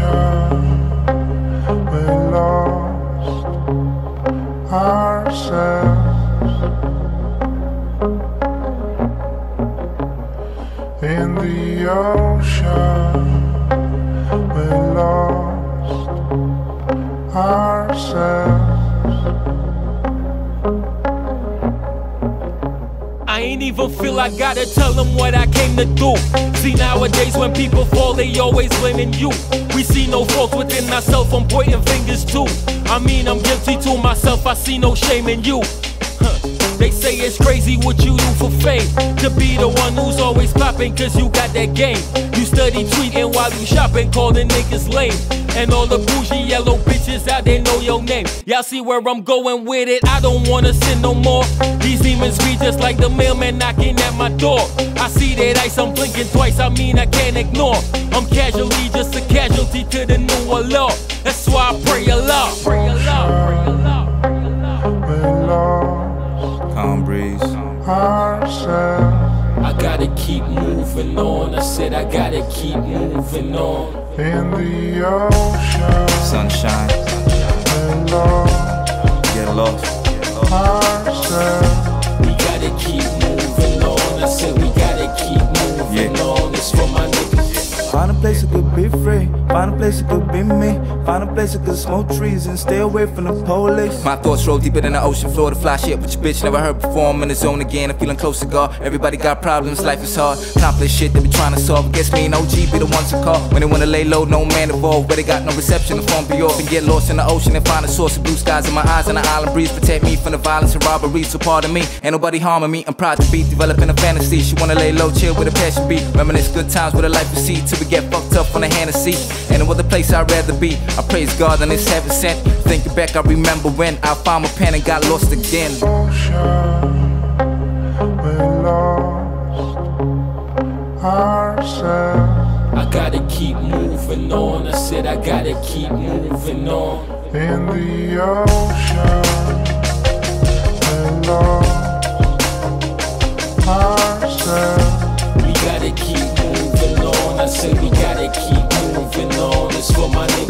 we lost ourselves in the ocean. We lost ourselves. I ain't even feel I gotta tell them what I came to do. See, nowadays when people fall, they always blaming you. We see no faults within ourselves, I'm pointing fingers too. I mean, I'm guilty to myself, I see no shame in you. They say it's crazy what you do for fame, to be the one who's always popping cause you got that game. You study tweeting while you shopping, calling niggas lame. And all the bougie yellow bitches out there know your name. Y'all see where I'm going with it, I don't wanna sin no more. These demons be just like the mailman knocking at my door. I see that ice, I'm blinking twice, I mean I can't ignore. I'm casually just a casualty to the newer law. That's why I pray a lot. Pray a lot, pray a lot, pray a lot. We lost Calm breeze. ourselves I gotta keep moving on, I said I gotta keep moving on. in the ocean. Sunshine. We lost Get lost. ourselves. We gotta keep moving on, I said we gotta keep moving on. It's for my niggas. Find a place that could be free. Find a place that could be me. Find a place that could smoke trees and stay away from the police. My thoughts roll deeper than the ocean floor. To fly shit with your bitch never heard before. I'm in the zone again, I'm feeling close to God. Everybody got problems, life is hard. Complex shit they be trying to solve. Guess me and OG be the ones to call when they wanna lay low, no man involved. But they got no reception, the phone be off. And get lost in the ocean and find a source of blue skies in my eyes and the island breeze. Protect me from the violence and robbery. So pardon me, ain't nobody harming me. I'm proud to be developing a fantasy. She wanna lay low, chill with a passion beat. Reminisce good times with a life we see till we get fucked up on the Hennessy. Ain't no other place I'd rather be. I praise God and it's heaven sent. Thinking back, I remember when I found my pen and got lost again. Ocean, we lost ourselves I gotta keep moving on, I said I gotta keep moving on. in the ocean. We lost ourselves We gotta keep moving on, I said we gotta keep moving on. It's for my niggas.